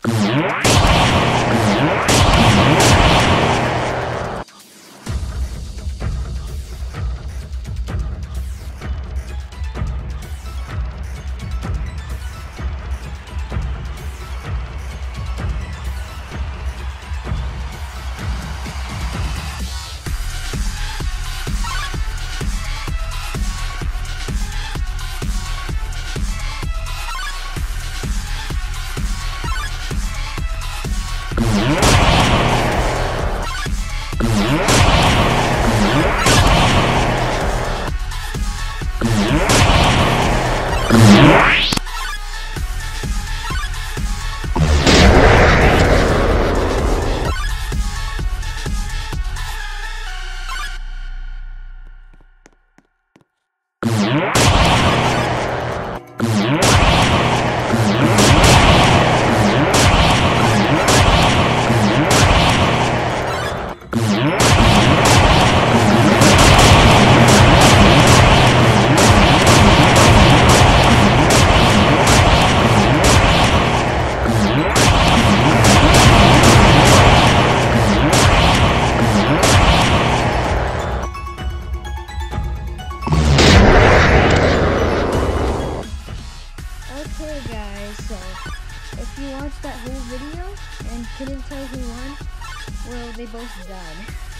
Okay guys, so if you watched that whole video and couldn't tell who won, well, they both died.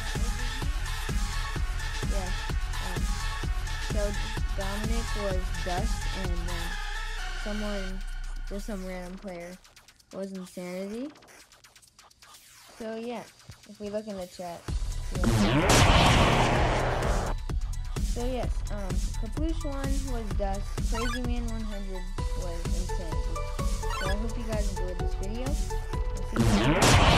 Yeah. So Dominic was Dust and some random player was Insanity. So yeah, if we look in the chat. So yes, kaploosh1 was Dust, crayzman100 was Insanity. So I hope you guys enjoyed this video.